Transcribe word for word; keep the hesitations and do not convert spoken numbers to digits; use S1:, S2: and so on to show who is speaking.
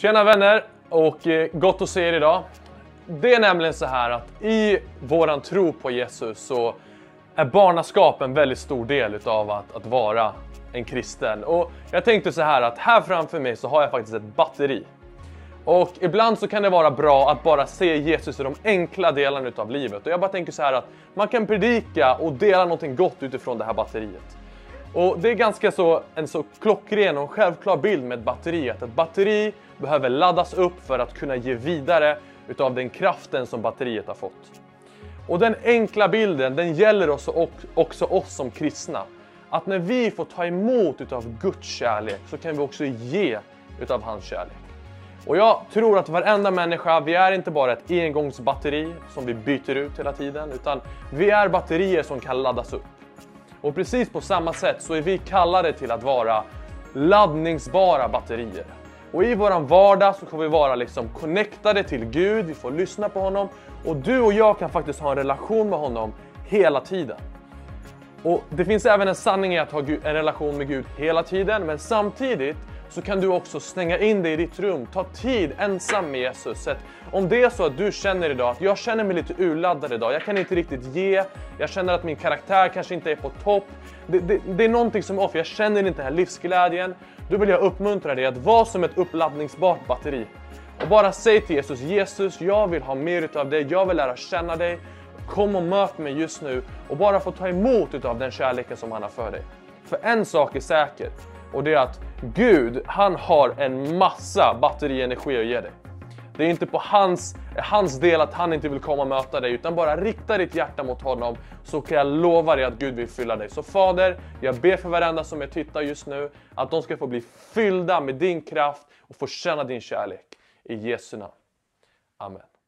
S1: Tjena vänner och eh, gott att se er idag. Det är nämligen så här att i våran tro på Jesus så är barnaskap en väldigt stor del utav att, att vara en kristen. Och jag tänkte så här att här framför mig så har jag faktiskt ett batteri. Och ibland så kan det vara bra att bara se Jesus i de enkla delarna utav livet. Och jag bara tänker så här att man kan predika och dela någonting gott utifrån det här batteriet. Och det är ganska så en så klockren och självklar bild med ett batteri. Att ett batteri behöver laddas upp för att kunna ge vidare utav den kraften som batteriet har fått. Och den enkla bilden, den gäller också, också oss som kristna. Att när vi får ta emot utav Guds kärlek så kan vi också ge utav hans kärlek. Och jag tror att varenda människa, vi är inte bara ett engångsbatteri som vi byter ut hela tiden. Utan vi är batterier som kan laddas upp. Och precis på samma sätt så är vi kallade till att vara laddningsbara batterier. Och i våran vardag så får vi vara liksom connectade till Gud, vi får lyssna på honom. Och du och jag kan faktiskt ha en relation med honom hela tiden. Och det finns även en sanning i att ha en relation med Gud hela tiden. Men samtidigt så kan du också stänga in dig i ditt rum, ta tid ensam med Jesus. Så om det är så att du känner idag att jag känner mig lite urladdad idag, jag kan inte riktigt ge, jag känner att min karaktär kanske inte är på topp. Det, det, det är någonting som är off, jag känner inte den här livsglädjen. Då vill jag uppmuntra dig att vara som ett uppladdningsbart batteri. Och bara säg till Jesus, Jesus jag vill ha mer utav dig, jag vill lära känna dig. Kom och möt mig just nu och bara få ta emot utav den kärleken som han har för dig. För en sak är säker. Och det är att Gud, han har en massa batterienergi att ge dig. Det är inte på hans, hans del att han inte vill komma och möta dig. Utan bara rikta ditt hjärta mot honom. Så kan jag lova dig att Gud vill fylla dig. Så Fader, jag ber för varenda som jag tittar just nu. Att de ska få bli fyllda med din kraft. Och få känna din kärlek. I Jesu namn. Amen.